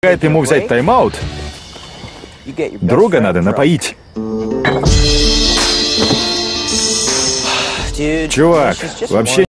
помешает ему взять тайм-аут, друга надо напоить. Чувак, вообще